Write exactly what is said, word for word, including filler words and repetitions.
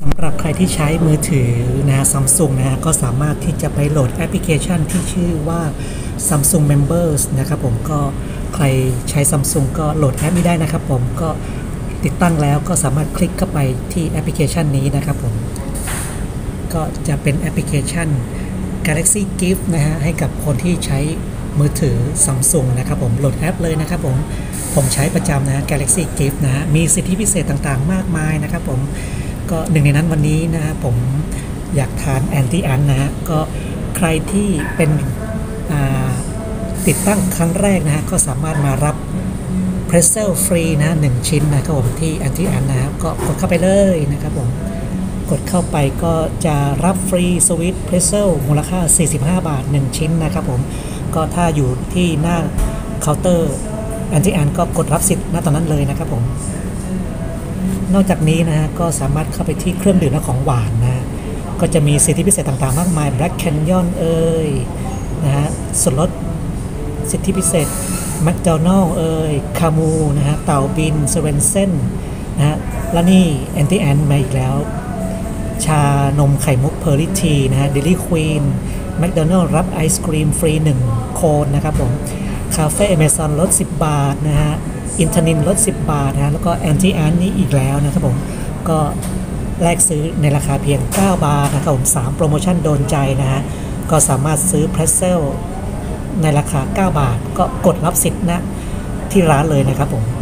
สำหรับใครที่ใช้มือถือนะฮะ Samsung นะฮะก็สามารถที่จะไปโหลดแอปพลิเคชันที่ชื่อว่า Samsung Members นะครับผมก็ใครใช้ Samsung ก็โหลดแอปนี้ได้นะครับผมก็ติดตั้งแล้วก็สามารถคลิกเข้าไปที่แอปพลิเคชันนี้นะครับผมก็จะเป็นแอปพลิเคชัน Galaxy Gift นะฮะให้กับคนที่ใช้มือถือ Samsung นะครับผมโหลดแอปเลยนะครับผมผมใช้ประจำนะฮะ Galaxy Gift นะฮะมีสิทธิพิเศษต่างๆมากมายนะครับผมก็หนึ่งในนั้นวันนี้นะฮะผมอยากทานแอนตี้อันนะฮะก็ใครที่เป็นติดตั้งครั้งแรกนะฮะก็สามารถมารับเพรสเซลฟรีนะหนึ่งชิ้นนะครับผมที่แอนตี้อันนะครับก็กดเข้าไปเลยนะครับผมกดเข้าไปก็จะรับฟรีสวิตเพรสเซลมูลค่าสี่สิบห้าบาทหนึ่งชิ้นนะครับผมก็ถ้าอยู่ที่หน้าเคาน์เตอร์แอนตี้อันก็กดรับสิทธิ์ณตอนนั้นเลยนะครับผมนอกจากนี้นะฮะก็สามารถเข้าไปที่เครื่องดื่มและของหวานนะก็จะมีสิทธิพิเศษต่างๆมากมาย Black Canyon เอ่ยนะฮะส่วนลดสิทธิพิเศษ McDonald เอ่ยคามูนะฮะเต่าบินเซเว่นเซนนะฮะแล้วนี่แอนตี้แอนมาอีกแล้วชานมไข่มุกเพอร์ลิทีนะฮะเดลี่ควีนแมคโดนัลด์รับไอศกรีมฟรีหนึ่งโคนนะครับผมคาเฟ่อเมซอนลดสิบบาทนะฮะอินทนินลดสิบบาทนะแล้วก็แอนตี้แอนนี่อีกแล้วนะครับผมก็แลกซื้อในราคาเพียงเก้าบาทนะครับผมสามโปรโมชั่นโดนใจนะฮะก็สามารถซื้อเพรสเซลในราคาเก้าบาทก็กดรับสิทธิ์นะที่ร้านเลยนะครับผม